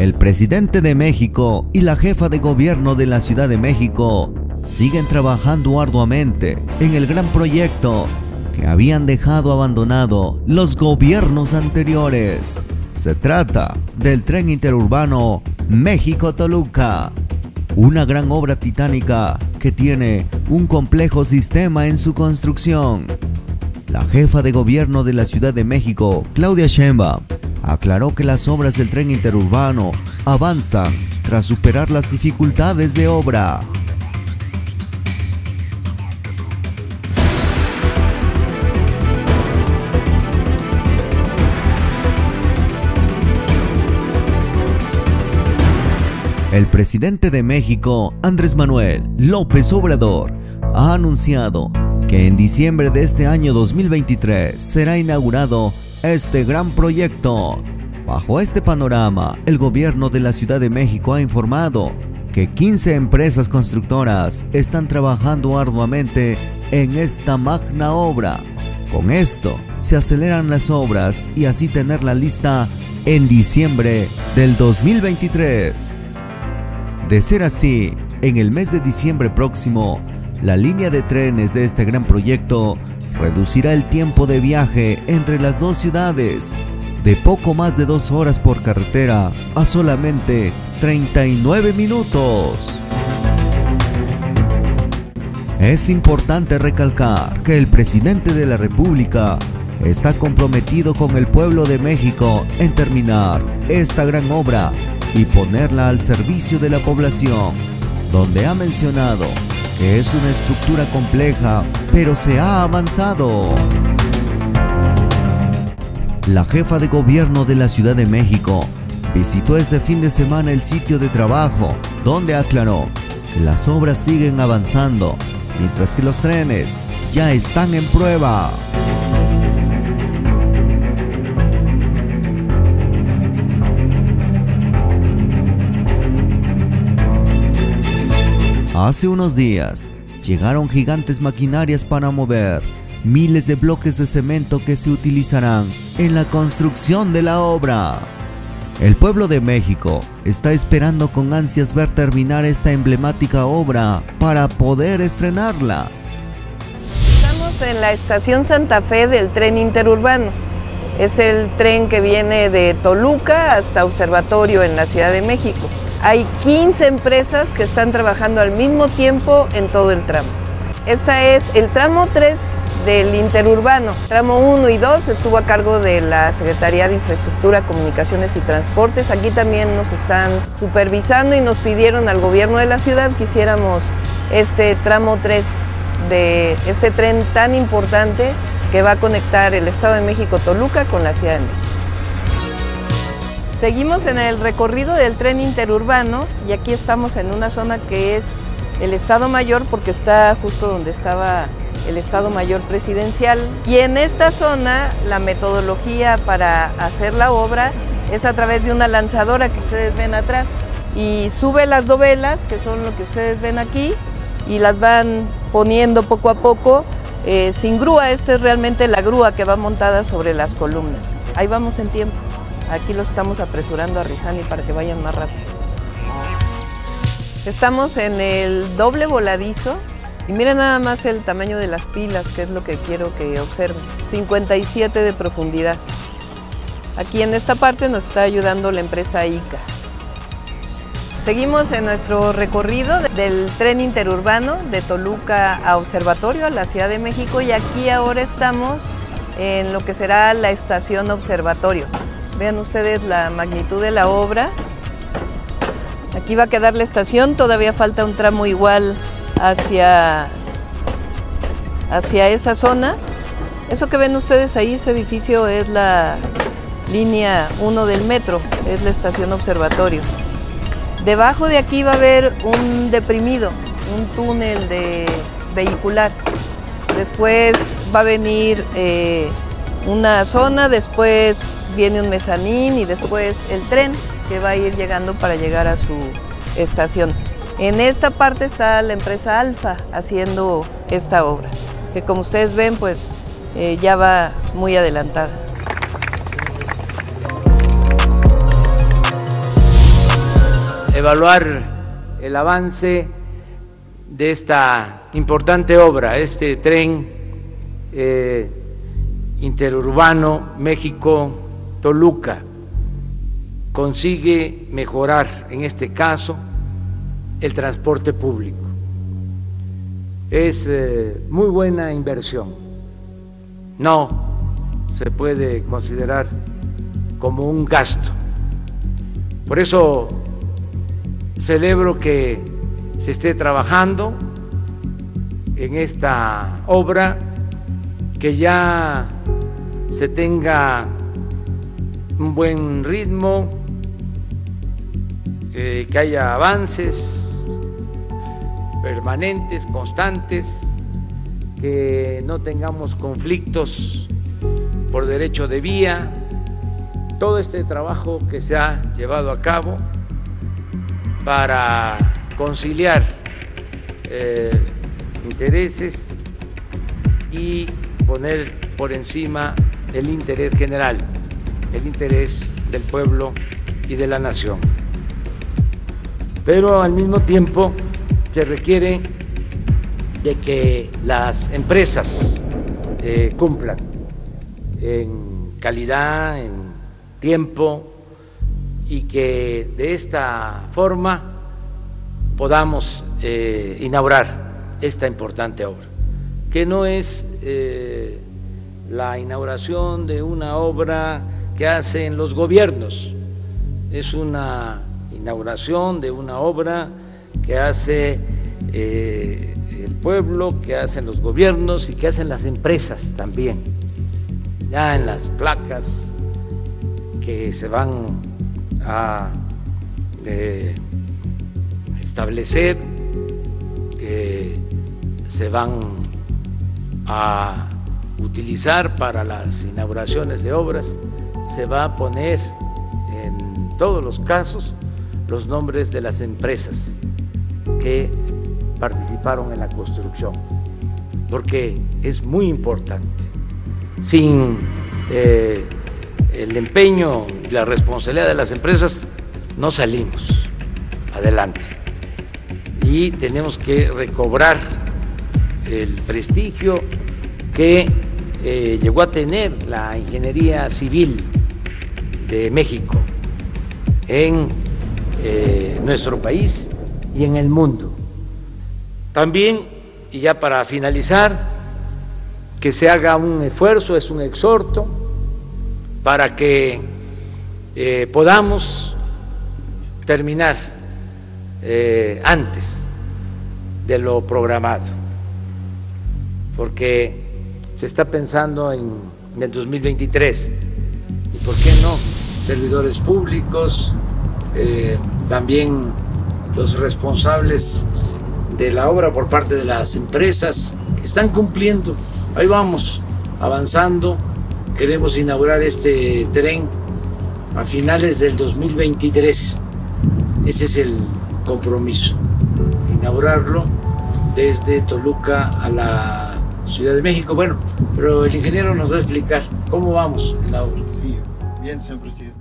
El presidente de México y la jefa de gobierno de la Ciudad de México siguen trabajando arduamente en el gran proyecto que habían dejado abandonado los gobiernos anteriores. Se trata del tren interurbano México-Toluca, una gran obra titánica que tiene un complejo sistema en su construcción. La jefa de gobierno de la Ciudad de México, Claudia Sheinbaum, aclaró que las obras del tren interurbano avanzan tras superar las dificultades de obra. El presidente de México, Andrés Manuel López Obrador, ha anunciado que en diciembre de este año 2023 será inaugurado este gran proyecto. Bajo este panorama, el gobierno de la Ciudad de México ha informado que 15 empresas constructoras están trabajando arduamente en esta magna obra. Con esto, se aceleran las obras y así tenerla lista en diciembre del 2023. De ser así, en el mes de diciembre próximo, la línea de trenes de este gran proyecto reducirá el tiempo de viaje entre las dos ciudades de poco más de 2 horas por carretera a solamente 39 minutos. Es importante recalcar que el presidente de la República está comprometido con el pueblo de México en terminar esta gran obra y ponerla al servicio de la población, donde ha mencionado que es una estructura compleja, pero se ha avanzado. La jefa de gobierno de la Ciudad de México visitó este fin de semana el sitio de trabajo, donde aclaró que las obras siguen avanzando, mientras que los trenes ya están en prueba. Hace unos días, llegaron gigantes maquinarias para mover miles de bloques de cemento que se utilizarán en la construcción de la obra. El pueblo de México está esperando con ansias ver terminar esta emblemática obra para poder estrenarla. Estamos en la estación Santa Fe del tren interurbano. Es el tren que viene de Toluca hasta Observatorio en la Ciudad de México. Hay 15 empresas que están trabajando al mismo tiempo en todo el tramo. Este es el tramo 3 del interurbano. Tramo 1 y 2 estuvo a cargo de la Secretaría de Infraestructura, Comunicaciones y Transportes. Aquí también nos están supervisando y nos pidieron al gobierno de la ciudad que hiciéramos este tramo 3 de este tren tan importante que va a conectar el Estado de México-Toluca con la Ciudad de México. Seguimos en el recorrido del tren interurbano y aquí estamos en una zona que es el Estado Mayor, porque está justo donde estaba el Estado Mayor presidencial. Y en esta zona la metodología para hacer la obra es a través de una lanzadora que ustedes ven atrás. Y sube las dovelas, que son lo que ustedes ven aquí, y las van poniendo poco a poco sin grúa. Esta es realmente la grúa que va montada sobre las columnas. Ahí vamos en tiempo. Aquí los estamos apresurando a Rizani para que vayan más rápido. Estamos en el doble voladizo y miren nada más el tamaño de las pilas, que es lo que quiero que observen. 57 de profundidad. Aquí en esta parte nos está ayudando la empresa ICA. Seguimos en nuestro recorrido del tren interurbano de Toluca a Observatorio, a la Ciudad de México, y aquí ahora estamos en lo que será la estación Observatorio. Vean ustedes la magnitud de la obra. Aquí va a quedar la estación, todavía falta un tramo igual hacia esa zona. Eso que ven ustedes ahí, ese edificio es la línea 1 del metro, es la estación Observatorio. Debajo de aquí va a haber un deprimido, un túnel vehicular. Después va a venir una zona, después viene un mezanín y después el tren que va a ir llegando para llegar a su estación. En esta parte está la empresa Alfa haciendo esta obra, que como ustedes ven pues ya va muy adelantada. evaluar el avance de esta importante obra, este tren interurbano México-Toluca. Consigue mejorar, en este caso, el transporte público. Es muy buena inversión. No se puede considerar como un gasto. Por eso celebro que se esté trabajando en esta obra, que ya se tenga un buen ritmo, que haya avances permanentes, constantes, que no tengamos conflictos por derecho de vía. Todo este trabajo que se ha llevado a cabo para conciliar intereses y poner por encima el interés general, el interés del pueblo y de la nación. Pero al mismo tiempo se requiere de que las empresas cumplan en calidad, en tiempo, y que de esta forma podamos inaugurar esta importante obra, que no es la inauguración de una obra que hacen los gobiernos, es una inauguración de una obra que hace el pueblo, que hacen los gobiernos y que hacen las empresas también. Ya en las placas que se van a establecer, que se van a utilizar para las inauguraciones de obras, se va a poner en todos los casos los nombres de las empresas que participaron en la construcción, porque es muy importante. Sin el empeño y la responsabilidad de las empresas no salimos adelante, y tenemos que recobrar el prestigio que llegó a tener la ingeniería civil de México en nuestro país y en el mundo. También, y ya para finalizar, que se haga un esfuerzo, es un exhorto, para que podamos terminar antes de lo programado, porque se está pensando en el 2023, y por qué no, servidores públicos, también los responsables de la obra por parte de las empresas que están cumpliendo. Ahí vamos avanzando. Queremos inaugurar este tren a finales del 2023. Ese es el compromiso, inaugurarlo desde Toluca a la Ciudad de México. Bueno, pero el ingeniero nos va a explicar cómo vamos en la obra. Sí, bien, señor presidente.